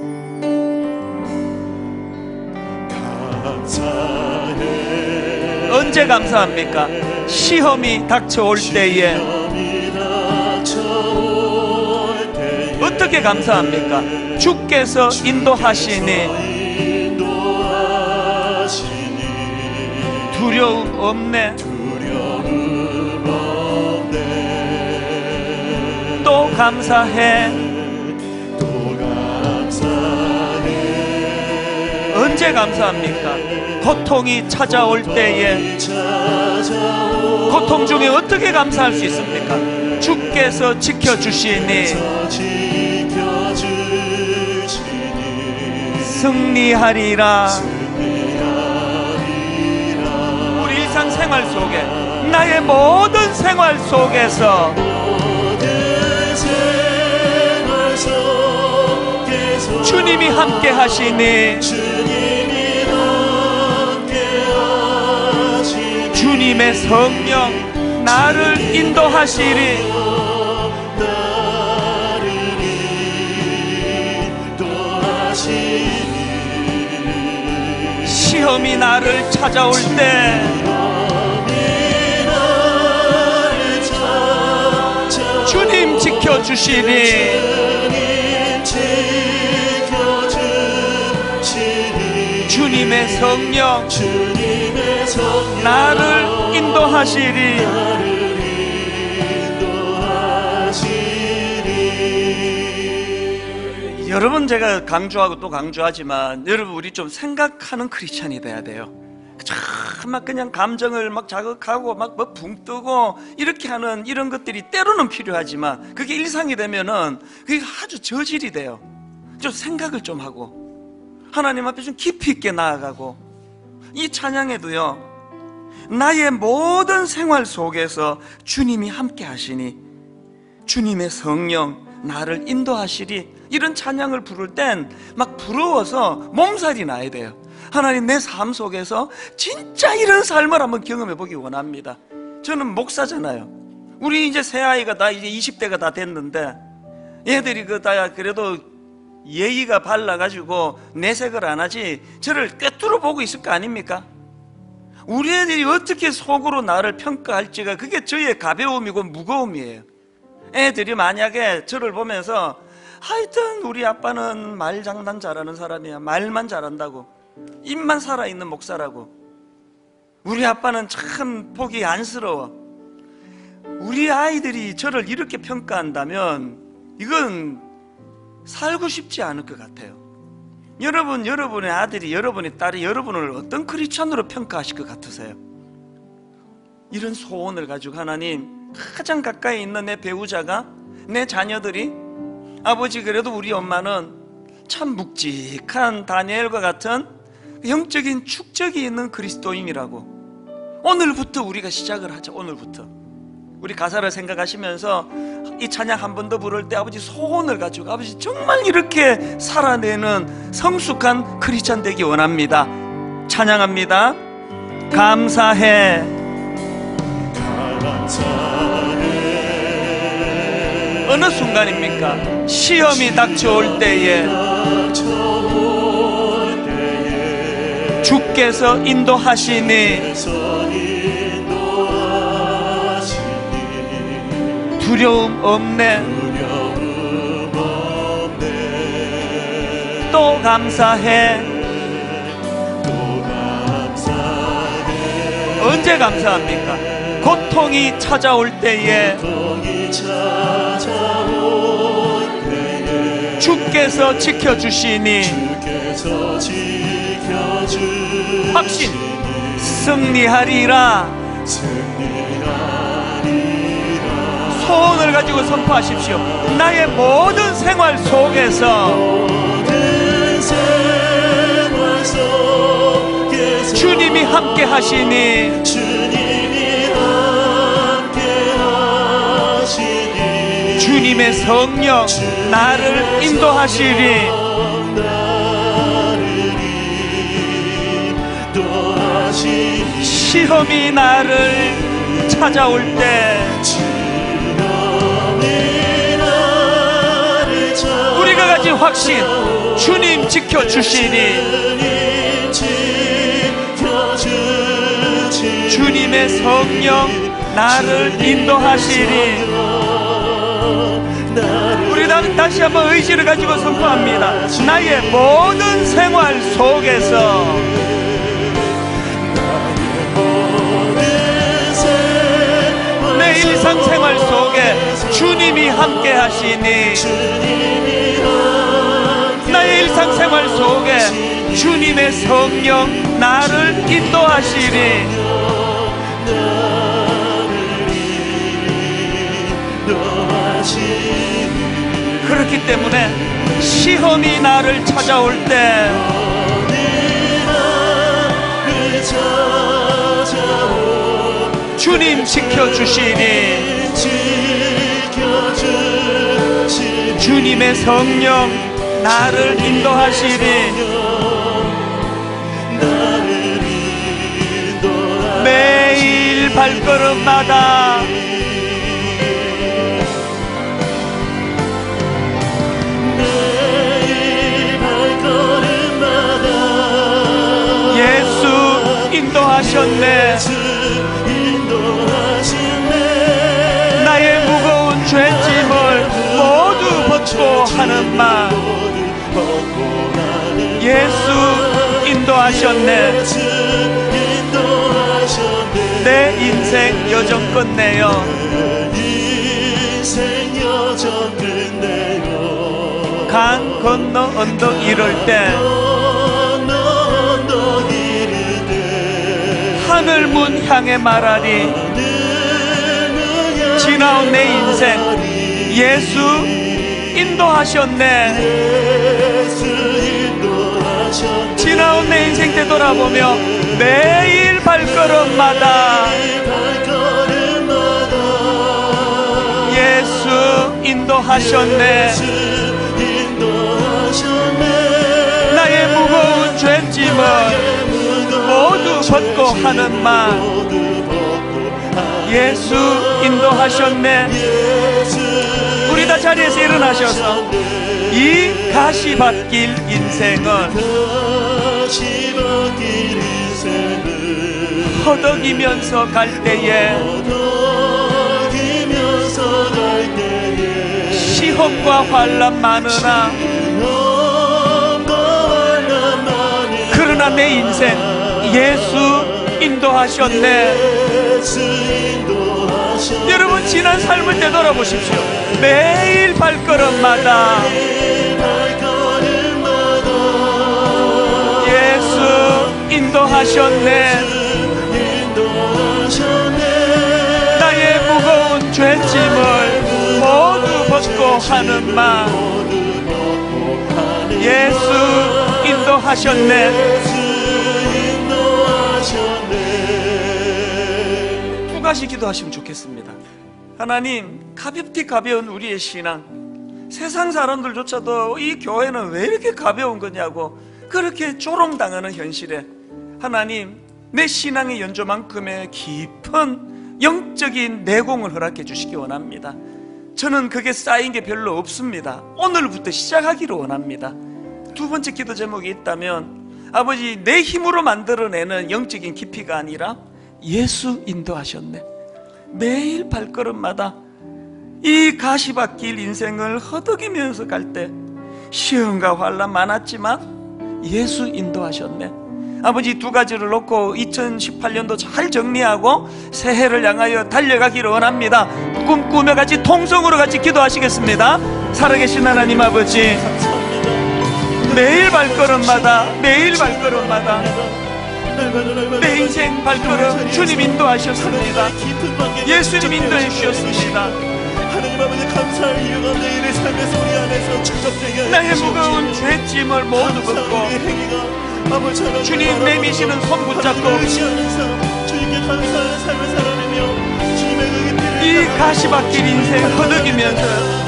감사해. 언제 감사합니까? 시험이 닥쳐올 때에. 어떻게 감사합니까? 주께서 인도하시니 두려움 없네. 또 감사해. 언제 감사합니까? 고통이 찾아올 때에. 고통 중에 어떻게 감사할 수 있습니까? 주께서 지켜주시니 승리하리라. 우리 일상생활 속에, 나의 모든 생활 속에서 주님이 함께 하시니 주님의 성령 나를 인도하시리. 시험이 나를 찾아올 때 주님 지켜주시니 주님의 성령 나를 인도하시리. 여러분, 제가 강조하고 또 강조하지만 여러분, 우리 좀 생각하는 크리스찬이 돼야 돼요. 막 그냥 감정을 막 자극하고 막 뭐 붕 뜨고 이렇게 하는 이런 것들이 때로는 필요하지만 그게 일상이 되면은 그게 아주 저질이 돼요. 좀 생각을 좀 하고 하나님 앞에 좀 깊이 있게 나아가고, 이 찬양에도요, 나의 모든 생활 속에서 주님이 함께 하시니 주님의 성령 나를 인도하시리. 이런 찬양을 부를 땐 막 부러워서 몸살이 나야 돼요. 하나님, 내 삶 속에서 진짜 이런 삶을 한번 경험해 보기 원합니다. 저는 목사잖아요. 우리 이제 새아이가 다 이제 이십 대가 다 됐는데 얘들이 그 다 그래도 예의가 발라가지고 내색을 안 하지 저를 꿰뚫어 보고 있을 거 아닙니까? 우리 애들이 어떻게 속으로 나를 평가할지가 그게 저의 가벼움이고 무거움이에요. 애들이 만약에 저를 보면서 하여튼 우리 아빠는 말 장난 잘하는 사람이야, 말만 잘한다고, 입만 살아있는 목사라고, 우리 아빠는 참 보기 안쓰러워, 우리 아이들이 저를 이렇게 평가한다면 이건 살고 싶지 않을 것 같아요. 여러분, 여러분의 아들이, 여러분의 딸이 여러분을 어떤 크리스찬으로 평가하실 것 같으세요? 이런 소원을 가지고 하나님, 가장 가까이 있는 내 배우자가 내 자녀들이 아버지 그래도 우리 엄마는 참 묵직한 다니엘과 같은 영적인 축적이 있는 그리스도인이라고. 오늘부터 우리가 시작을 하자. 오늘부터 우리 가사를 생각하시면서 이 찬양 한 번 더 부를 때 아버지 소원을 가지고 아버지 정말 이렇게 살아내는 성숙한 크리스찬 되기 원합니다. 찬양합니다. 감사해. 어느 순간입니까? 시험이 닥쳐올 때에 주께서 인도하시니 두려움 없네. 또 감사해. 언제 감사합니까? 고통이 찾아올 때에 주께서 지켜주시니 확신 승리하리라. 소원을 가지고 선포하십시오. 나의 모든 생활 속에서 주님이 함께 하시니 주님의 성령 나를 인도하시리. 시험이 나를 찾아올 때 우리가 가진 확신, 주님 지켜주시니 주님의 성령 나를 인도하시리. 우리 다시 한번 의지를 가지고 선포합니다. 나의 모든 생활 속에서 내 일상생활 속에 주님이 함께 하시니 나의 일상생활 속에 주님의 성령 나를 인도하시리. 그렇기 때문에 시험이 나를 찾아올 때 주님 지켜주시니 주님의 성령 나를 인도하시리. 매일 발걸음마다 예수 인도하셨네. 나의 무거운 죄짐을 모두 벗고 하는 말 예수 인도하셨네. 내 인생 여정 끝내요. 강 건너 언덕 이를 때 하늘 문 향해 말하리. 지나온 내 인생 예수 인도하셨네. 지나온 내 인생 되돌아보며 매일 발걸음마다 예수 인도하셨네. 나의 무거운 죄짐을 모두 벗고 하는 말 예수 인도하셨네. 우리 다 자리에서 일어나셔서 이 가시밭길 인생은 허덕이면서 갈 때에 시험과 환난 많으나 그러나 내 인생 예수 인도하셨네. 여러분 지난 삶을 되돌아보십시오. 매일 발걸음마다 예수 인도하셨네. 나의 무거운 죄짐을 모두 벗고 걷고 하는 말 예수 인도하셨네. 두 가지 기도하시면 좋겠습니다. 하나님, 가볍디 가벼운 우리의 신앙, 세상 사람들조차도 이 교회는 왜 이렇게 가벼운 거냐고 그렇게 조롱당하는 현실에 하나님, 내 신앙의 연조만큼의 깊은 영적인 내공을 허락해 주시기 원합니다. 저는 그게 쌓인 게 별로 없습니다. 오늘부터 시작하기를 원합니다. 두 번째 기도 제목이 있다면, 아버지, 내 힘으로 만들어내는 영적인 깊이가 아니라 예수 인도하셨네. 매일 발걸음마다 이 가시밭길 인생을 허덕이면서 갈 때 시험과 환난 많았지만 예수 인도하셨네. 아버지, 두 가지를 놓고 이천십팔 년도 잘 정리하고 새해를 향하여 달려가기를 원합니다. 꿈꾸며 같이 통성으로 같이 기도하시겠습니다. 살아계신 하나님 아버지, 매일 발걸음마다 매일 발걸음마다 내 인생 발걸음 주님 인도하셨습니다. 예수님 인도해 주셨습니다. 하나님 아버지, 감사할 이유가 내일의 삶의 소리 안에서 축적되게 나의 무거운 죄짐을 모두 벗고 주님 내미시는 손 붙잡고 주님께 감사하는 삶을 살아내며 주님의 그 깊이를 이 가시밭길 인생 허덕이면서,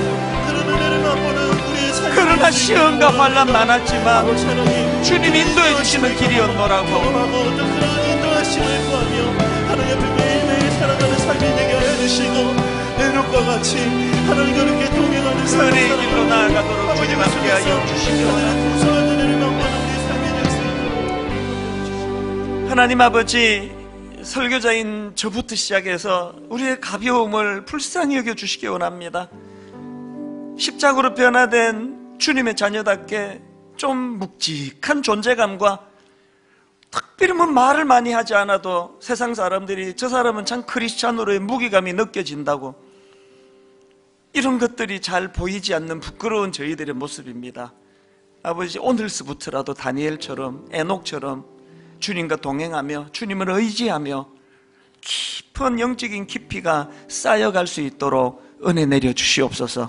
그러나 시험과 환난 많았지만 주님 인도해 주시는 길이었노라고 인도하심을 구하며 하나님 앞에 매일매일 살아가는 삶이 되게 하여 주시고, 내일과 같이 하나님 그렇게 동행하는 은혜의 길로 나아가도록 주님 함께하여 주시기 원합니다. 하나님 아버지, 설교자인 저부터 시작해서 우리의 가벼움을 불쌍히 여겨 주시기 원합니다. 십자가로 변화된 주님의 자녀답게 좀 묵직한 존재감과, 특별히 뭐 말을 많이 하지 않아도 세상 사람들이 저 사람은 참 크리스찬으로의 무게감이 느껴진다고, 이런 것들이 잘 보이지 않는 부끄러운 저희들의 모습입니다. 아버지, 오늘서부터라도 다니엘처럼, 에녹처럼 주님과 동행하며 주님을 의지하며 깊은 영적인 깊이가 쌓여갈 수 있도록 은혜 내려 주시옵소서.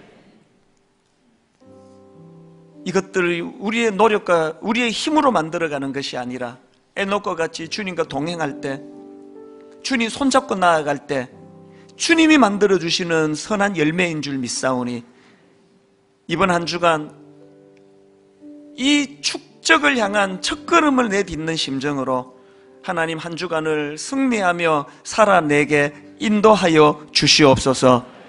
이것들을 우리의 노력과 우리의 힘으로 만들어가는 것이 아니라 에녹과 같이 주님과 동행할 때, 주님 손잡고 나아갈 때 주님이 만들어주시는 선한 열매인 줄 믿사오니, 이번 한 주간 이 축적을 향한 첫걸음을 내딛는 심정으로 하나님 한 주간을 승리하며 살아내게 인도하여 주시옵소서.